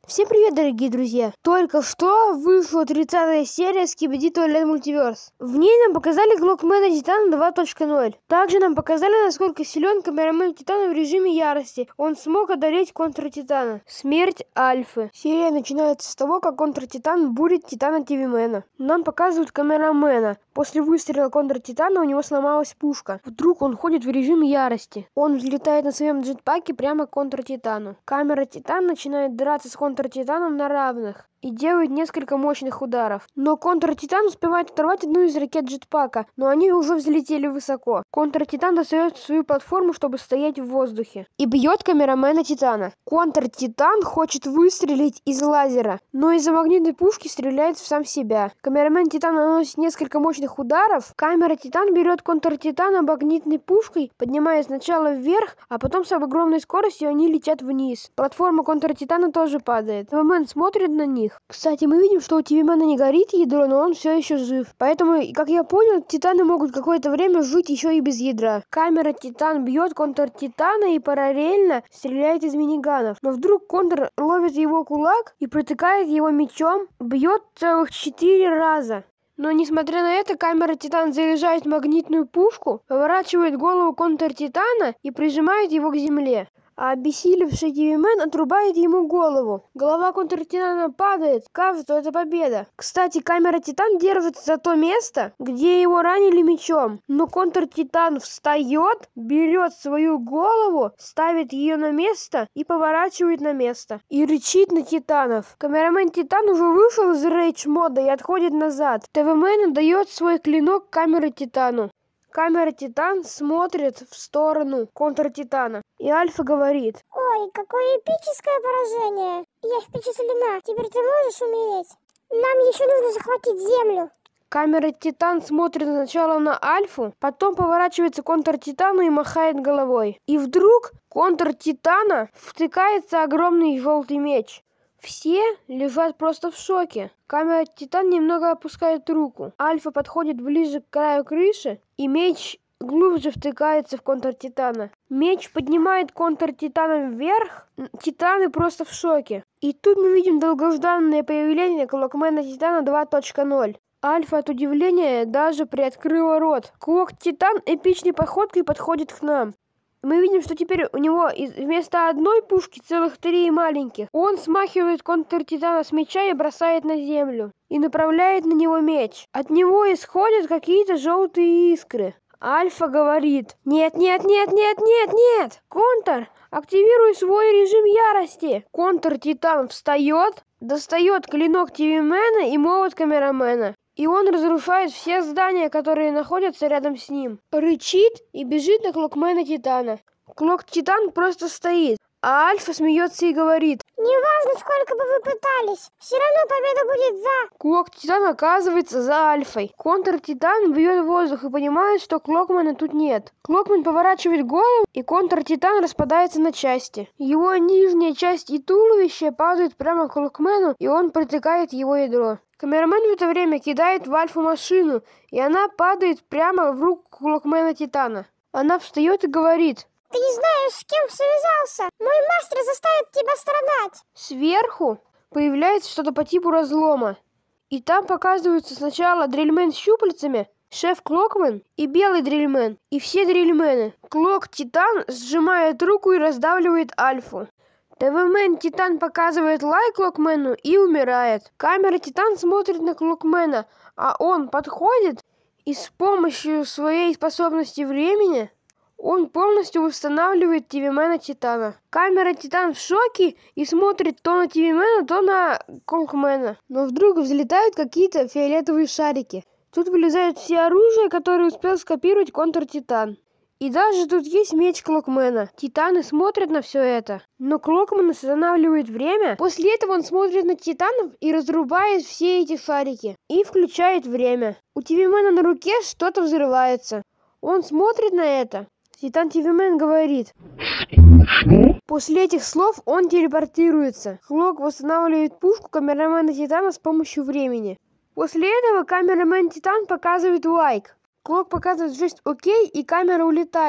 Всем привет, дорогие друзья! Только что вышла 30-я серия Skibidi Toilet Multiverse. В ней нам показали Clockman Титана 2.0. Также нам показали, насколько силен камерамен Титана в режиме ярости. Он смог одолеть Контр-Титана. Смерть Альфы. Серия начинается с того, как Контр-Титан бурит Титана Тивимена. Нам показывают камерамена. После выстрела Контр-Титана у него сломалась пушка. Вдруг он ходит в режиме ярости. Он взлетает на своем джетпаке прямо к Контр-Титану. Камера Титан начинает драться с Контр-Титаном на равных и делает несколько мощных ударов. Но Контр-Титан успевает оторвать одну из ракет джетпака, но они уже взлетели высоко. Контр-Титан достает свою платформу, чтобы стоять в воздухе, и бьет камерамена Титана. Контр-Титан хочет выстрелить из лазера, но из-за магнитной пушки стреляет в сам себя. Камерамен Титана наносит несколько мощных ударов. Камера Титан берет Контр-Титана магнитной пушкой, поднимая сначала вверх, а потом с огромной скоростью они летят вниз. Платформа Контр-Титана тоже падает. Тивимен смотрит на них. Кстати, мы видим, что у Тивимена не горит ядро, но он все еще жив. Поэтому, как я понял, Титаны могут какое-то время жить еще и без ядра. Камера Титан бьет Контр-Титана и параллельно стреляет из миниганов. Но вдруг Контр ловит его кулак и протыкает его мечом, бьет целых 4 раза. Но несмотря на это, камера Титан заряжает магнитную пушку, поворачивает голову Контр-Титана и прижимает его к земле. А обессилевший Тивимен отрубает ему голову. Голова Контр-Титана падает. Кажется, это победа. Кстати, камера Титан держится за то место, где его ранили мечом. Но Контр-Титан встает, берет свою голову, ставит ее на место и поворачивает на место. И рычит на Титанов. Камерамен Титан уже вышел из рейдж-мода и отходит назад. Тивимен дает свой клинок камере Титану. Камера Титан смотрит в сторону Контр-Титана. И Альфа говорит: «Ой, какое эпическое поражение! Я впечатлена. Теперь ты можешь умереть? Нам еще нужно захватить Землю». Камера Титан смотрит сначала на Альфу, потом поворачивается к Контр-Титану и махает головой. И вдруг Контр-Титана втыкается огромный желтый меч. Все лежат просто в шоке. Камера Титан немного опускает руку. Альфа подходит ближе к краю крыши, и меч глубже втыкается в Контр-Титана. Меч поднимает Контр-Титана вверх. Титаны просто в шоке. И тут мы видим долгожданное появление Clockman Титана 2.0. Альфа от удивления даже приоткрыла рот. Клок-Титан эпичной походкой подходит к нам. Мы видим, что теперь у него вместо одной пушки целых 3 маленьких. Он смахивает Контр-Титана с меча и бросает на землю. И направляет на него меч. От него исходят какие-то желтые искры. Альфа говорит: «Нет, нет, нет, нет, нет, нет! Контр, активируй свой режим ярости!» Контр-Титан встает, достает клинок Тивимена и молот камерамена. И он разрушает все здания, которые находятся рядом с ним. Рычит и бежит на Clockman Титана. Клок-Титан просто стоит, а Альфа смеется и говорит: «Неважно, сколько бы вы пытались, все равно победа будет за...» Клок-Титан оказывается за Альфой. Контр-Титан бьет в воздух и понимает, что Клокмана тут нет. Клокман поворачивает голову, и Контр-Титан распадается на части. Его нижняя часть и туловище падают прямо к Клокмену, и он протыкает его ядро. Камерамен в это время кидает в Альфу машину, и она падает прямо в руку Clockman Титана. Она встает и говорит: «Ты не знаешь, с кем связался. Мой мастер заставит тебя страдать». Сверху появляется что-то по типу разлома. И там показываются сначала дрельмен с щупальцами, шеф Клокмен и белый дрельмен, и все дрельмены. Клок-Титан сжимает руку и раздавливает Альфу. Тивимен Титан показывает лайк Клокмену и умирает. Камера Титан смотрит на Клокмена, а он подходит, и с помощью своей способности времени он полностью восстанавливает Тивимена Титана. Камера Титан в шоке и смотрит то на Тивимена, то на Клокмена. Но вдруг взлетают какие-то фиолетовые шарики. Тут вылезают все оружия, которые успел скопировать Контр-Титан. И даже тут есть меч Клокмена. Титаны смотрят на все это. Но Клокмен останавливает время. После этого он смотрит на Титанов и разрубает все эти шарики. И включает время. У Тивимена на руке что-то взрывается. Он смотрит на это. Титан Тивимен говорит: «Скучно». После этих слов он телепортируется. Клок восстанавливает пушку камерамена Титана с помощью времени. После этого камерамен Титан показывает лайк. Клок показывает жест «Окей», и камера улетает.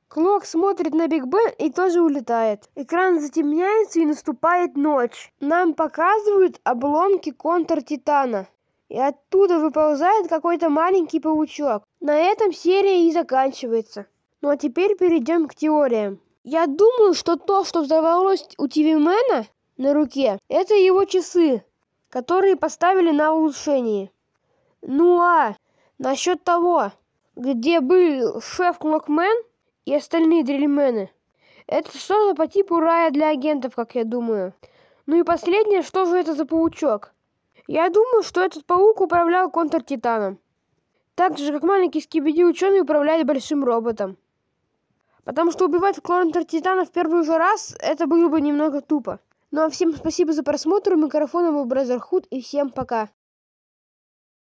Клок смотрит на Биг Бен и тоже улетает. Экран затемняется и наступает ночь. Нам показывают обломки контр-титана. И оттуда выползает какой-то маленький паучок. На этом серия и заканчивается. Ну а теперь перейдем к теориям. Я думаю, что то, что взорвалось у ТВ-мена на руке, это его часы, которые поставили на улучшение. Ну а насчет того, где был шеф Клокмен и остальные дрельмены, это что-то по типу рая для агентов, как я думаю. Ну и последнее, что же это за паучок? Я думаю, что этот паук управлял контр-титаном. Так же, как маленький скибиди-ученый управляет большим роботом. Потому что убивать контр-титана в первый же раз, это было бы немного тупо. Ну а всем спасибо за просмотр. У микрофона был Бразерхуд, и всем пока.